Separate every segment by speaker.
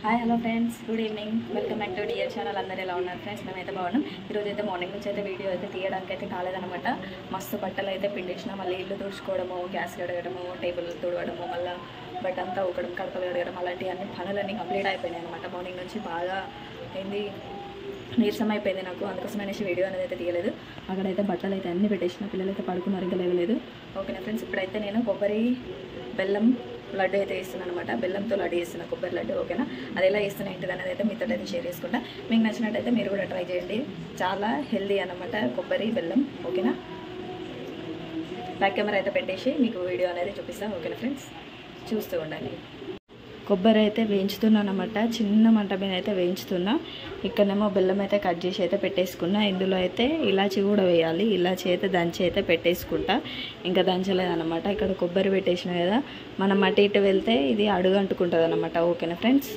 Speaker 1: Hi hello friends, good evening. Welcome back to dear channel. అందరూ ఎలా ఉన్నారు friends? మేమైతే బాగున్నాం. ఈరోజు అయితే మార్నింగ్ నుంచి అయితే వీడియో అయితే తీయడానికి అయితే కాలేదనమాట. మస్తు బట్టలు అయితే పిండేసిన, మళ్ళీ ఇల్లు తుడుచుకోవడము, గ్యాస్ కడగడము, టేబుల్ తుడవడము, మళ్ళీ బట్ట అంతా ఊకడం, కడపలు కడగడం, అలాంటి అన్ని పనులన్నీ కంప్లీట్ అయిపోయినాయి అనమాట. మార్నింగ్ నుంచి బాగా ఏంది నీరసం అయిపోయింది నాకు, అందుకోసం అనేసి వీడియో అనేది అయితే తీయలేదు. అక్కడైతే బట్టలు అయితే అన్నీ పెట్టేసిన, పిల్లలు అయితే పడుకున్నారు, ఇంకా లేవలేదు. ఓకేనా ఫ్రెండ్స్, ఇప్పుడైతే నేను కొబ్బరి బెల్లం లడ్డు అయితే వేస్తున్నాను అనమాట. బెల్లంతో లడ్డు వేస్తున్నా, కొబ్బరి లడ్డు. ఓకేనా, అది ఎలా వేస్తున్నా ఏంటిది అనేది అయితే మీతో అయితే షేర్ చేసుకుంటా. మీకు నచ్చినట్టయితే మీరు కూడా ట్రై చేయండి, చాలా హెల్దీ అనమాట కొబ్బరి బెల్లం. ఓకేనా, బ్యాక్ కెమెరా అయితే పెట్టేసి మీకు వీడియో అనేది చూపిస్తాను. ఓకేనా ఫ్రెండ్స్, చూస్తూ ఉండండి. కొబ్బరి అయితే వేయించుతున్నాను అనమాట, చిన్న మంట మీద అయితే వేయించుతున్నా. ఇక్కడనేమో బెల్లం అయితే కట్ చేసి అయితే పెట్టేసుకున్నా. ఇందులో అయితే ఇలాచి కూడా వేయాలి, ఇలాచి అయితే దంచి అయితే పెట్టేసుకుంటా. ఇంకా దంచలేదన్నమాట. ఇక్కడ కొబ్బరి పెట్టేసిన కదా, మనం అటు ఇటు వెళ్తే ఇది అడుగు అంటుకుంటుంది అనమాట. ఓకేనా ఫ్రెండ్స్,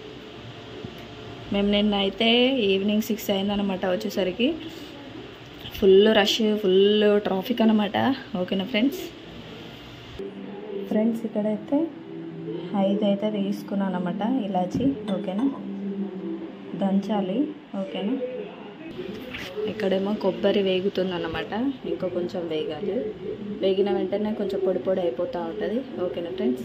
Speaker 1: మేము నిన్న అయితే ఈవినింగ్ 6 అయిందనమాట. వచ్చేసరికి ఫుల్ రష్, ఫుల్ ట్రాఫిక్ అనమాట. ఓకేనా ఫ్రెండ్స్, ఇక్కడైతే 5 అయితే వేసుకున్నాను అనమాట ఇలాచి. ఓకేనా, దంచాలి. ఓకేనా, ఇక్కడేమో కొబ్బరి వేగుతుంది అన్నమాట, ఇంకో కొంచెం వేగాలి. వేగిన వెంటనే కొంచెం పొడి పొడి అయిపోతూ ఉంటుంది. ఓకేనా ఫ్రెండ్స్,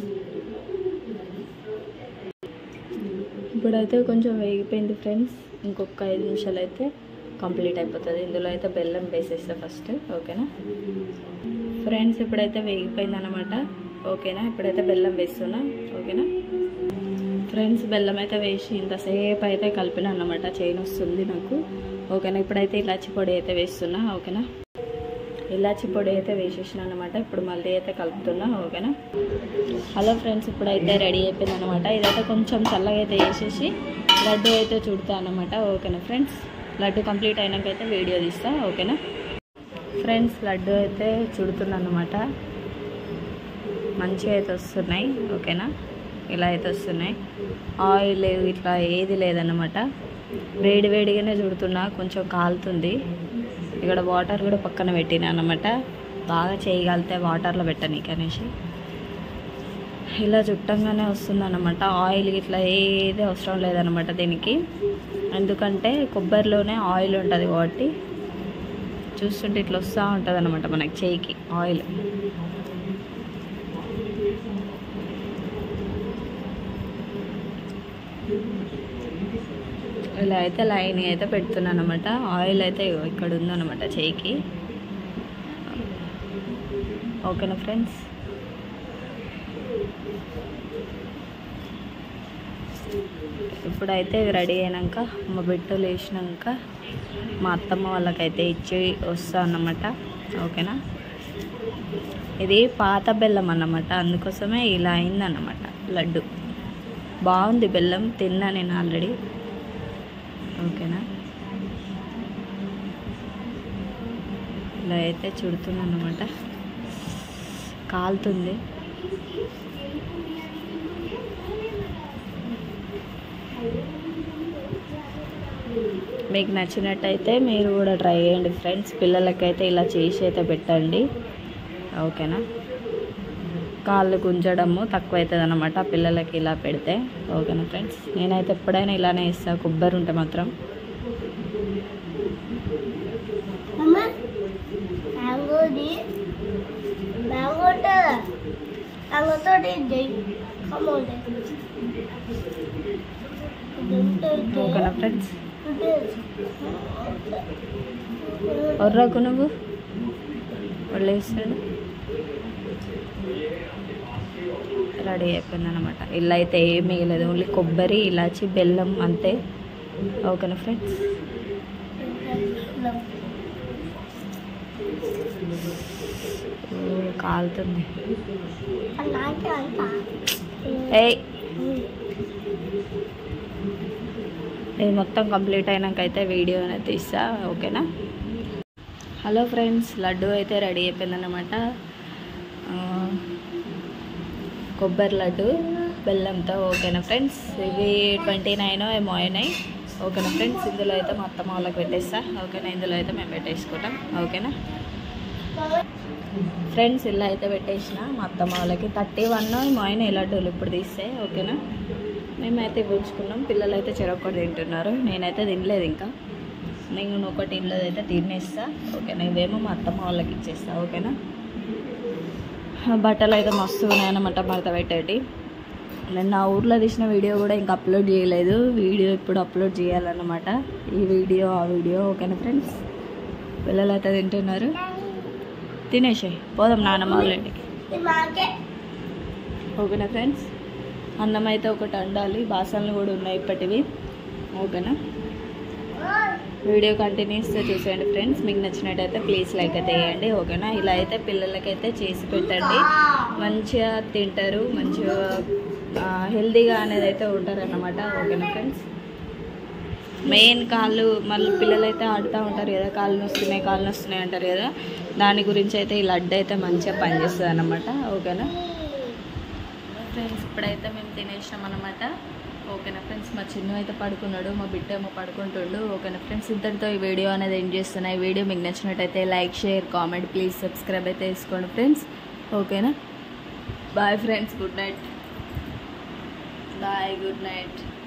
Speaker 1: ఇప్పుడైతే కొంచెం వేగిపోయింది ఫ్రెండ్స్. ఇంకొక 5 నిమిషాలు అయితే కంప్లీట్ అయిపోతుంది. ఇందులో అయితే బెల్లం వేసేస్తా ఫస్ట్. ఓకేనా ఫ్రెండ్స్, ఇప్పుడైతే వేగిపోయింది అనమాట. ఓకేనా, ఇప్పుడైతే బెల్లం వేస్తున్నా. ఓకేనా ఫ్రెండ్స్, బెల్లం అయితే వేసి ఇంతసేపు అయితే కలిపిన అన్నమాట, చైన్ వస్తుంది నాకు. ఓకేనా, ఇప్పుడైతే ఇలాచి పొడి అయితే వేస్తున్నా. ఓకేనా, ఇలాచి పొడి అయితే వేసేసిన అనమాట. ఇప్పుడు మళ్ళీ అయితే కలుపుతున్నా. ఓకేనా, హలో ఫ్రెండ్స్, ఇప్పుడైతే రెడీ అయిపోయింది అనమాట. ఇదైతే కొంచెం చల్లగా అయితే వేసేసి లడ్డు అయితే చుడతా అనమాట. ఓకేనా ఫ్రెండ్స్, లడ్డు కంప్లీట్ అయినాకైతే వీడియో తీస్తా. ఓకేనా ఫ్రెండ్స్, లడ్డు అయితే చుడుతున్నాను అనమాట. మంచిగా అయితే వస్తున్నాయి. ఓకేనా, ఇలా అయితే వస్తున్నాయి. ఆయిల్ ఇట్లా ఏది లేదన్నమాట, వేడి వేడిగానే చుడుతున్నా. కొంచెం కాలుతుంది. ఇక్కడ వాటర్ కూడా పక్కన పెట్టినా అనమాట, బాగా చేయగలితే వాటర్లో పెట్టనీకి అనేసి. ఇలా చుట్టంగానే వస్తుంది అన్నమాట. ఆయిల్ ఇట్లా ఏది అవసరం లేదనమాట దీనికి, ఎందుకంటే కొబ్బరిలోనే ఆయిల్ ఉంటుంది కాబట్టి. చూస్తుంటే ఇట్లా వస్తూ ఉంటుంది అనమాట మనకి చేయికి ఆయిల్. ఇలా అయితే లైన్ అయితే పెడుతున్నాను అనమాట. ఆయిల్ అయితే ఇక్కడ ఉందన్నమాట చేయికి. ఓకేనా ఫ్రెండ్స్, ఇప్పుడైతే రెడీ అయినాక మా బిడ్డలు వేసినాక మా అత్తమ్మ వాళ్ళకైతే ఇచ్చి వస్తా అన్నమాట. ఓకేనా, ఇది పాత బెల్లం అన్నమాట, అందుకోసమే ఇలా అయిందన్నమాట లడ్డు. బాగుంది బెల్లం, తిన్నా నేను ఆల్రెడీ. ఓకేనా, ఇలా అయితే చుడుతున్నాను అన్నమాట, కాలుతుంది. మీకు నచ్చినట్టయితే మీరు కూడా ట్రై చేయండి ఫ్రెండ్స్. పిల్లలకైతే ఇలా చేసి అయితే పెట్టండి. ఓకేనా, కాళ్ళు గుంజడము తక్కువ అవుతుంది అన్నమాట పిల్లలకి ఇలా పెడితే. ఓకేనా ఫ్రెండ్స్, నేనైతే ఎప్పుడైనా ఇలానే ఇస్తాను, కొబ్బరి ఉంటే మాత్రం. ఓకేనా ఫ్రెండ్స్, ఒర్రకు నువ్వు వదిలేస్తాడు. రెడీ అయిపోయింది అనమాట. ఇలా అయితే ఏం మిగలేదు, ఓన్లీ కొబ్బరి, ఇలాచి, బెల్లం అంతే. ఓకేనా ఫ్రెండ్స్, కాలుతుంది. ఇది మొత్తం కంప్లీట్ అయినాకైతే వీడియో అనేది తీస్తా. ఓకేనా, హలో ఫ్రెండ్స్, లడ్డు అయితే రెడీ అయిపోయిందన్నమాట. కొబ్బరి లడ్డు బెల్లంతో. ఓకేనా ఫ్రెండ్స్, ఇవి 29 ఏమో అయినాయి. ఓకేనా ఫ్రెండ్స్, ఇందులో అయితే మా అత్తమ్మ వాళ్ళకి పెట్టేస్తా. ఓకేనా, ఇందులో అయితే మేము పెట్టేసుకుంటాం. ఓకేనా ఫ్రెండ్స్, ఇలా అయితే పెట్టేసిన మా అత్తమ్మ వాళ్ళకి 31 ఏమో అయినాయి లడ్డూలు ఇప్పుడు తీస్తే. ఓకేనా, మేమైతే ఉంచుకున్నాం. పిల్లలు అయితే చెరొక్కటి తింటున్నారు. నేనైతే తినలేదు ఇంకా. నేను ఒకటి ఇళ్ళది అయితే తినేస్తా. ఓకేనా, ఇవేమో మా అత్తమ్మ వాళ్ళకి ఇచ్చేస్తా. ఓకేనా, బట్టలు అయితే మస్తు ఉన్నాయన్నమాట మడత పెట్టేటి. నేను నా ఊర్లో తీసిన వీడియో కూడా ఇంకా అప్లోడ్ చేయలేదు. వీడియో ఇప్పుడు అప్లోడ్ చేయాలన్నమాట. ఈ వీడియో ఆ వీడియో. ఓకేనా ఫ్రెండ్స్, పిల్లలు అయితే తింటున్నారు. తినేసాయి, పోదాం నాన్నమ్మ వాళ్ళ ఇంటికి. ఓకేనా ఫ్రెండ్స్, అన్నం అయితే ఒకటి వండాలి. బాసనలు కూడా ఉన్నాయి ఇప్పటివి. ఓకేనా, వీడియో కంటిన్యూస్గా చూసేయండి ఫ్రెండ్స్. మీకు నచ్చినట్టయితే ప్లీజ్ లైక్ అయితే వేయండి. ఓకేనా, ఇలా అయితే పిల్లలకైతే చేసి పెట్టండి. మంచిగా తింటారు, మంచిగా హెల్తీగా అనేది అయితే ఉంటారన్నమాట. ఓకేనా ఫ్రెండ్స్, మెయిన్ కాళ్ళు మళ్ళీ పిల్లలు అయితే ఆడుతూ ఉంటారు కదా, కాళ్ళు నొస్తున్నాయి అంటారు కదా, దాని గురించి అయితే ఈ లడ్డు అయితే మంచిగా పనిచేస్తుంది అన్నమాట. ఓకేనా ఫ్రెండ్స్, ఇప్పుడైతే మేము తినేసాం అన్నమాట. ఓకేనా ఫ్రెండ్స్, మా చిన్న అయితే పడుకున్నాడు, మా బిడ్డ ఏమో పడుకుంటుండు. ఓకేనా ఫ్రెండ్స్, ఇంతటితో ఈ వీడియో అనేది ఎండ్ చేస్తున్నా. ఈ వీడియో మీకు నచ్చినట్టయితే like, share, comment, please subscribe అయితే చేసుకోండి ఫ్రెండ్స్. ఓకేనా, bye friends, good night. Bye, good night.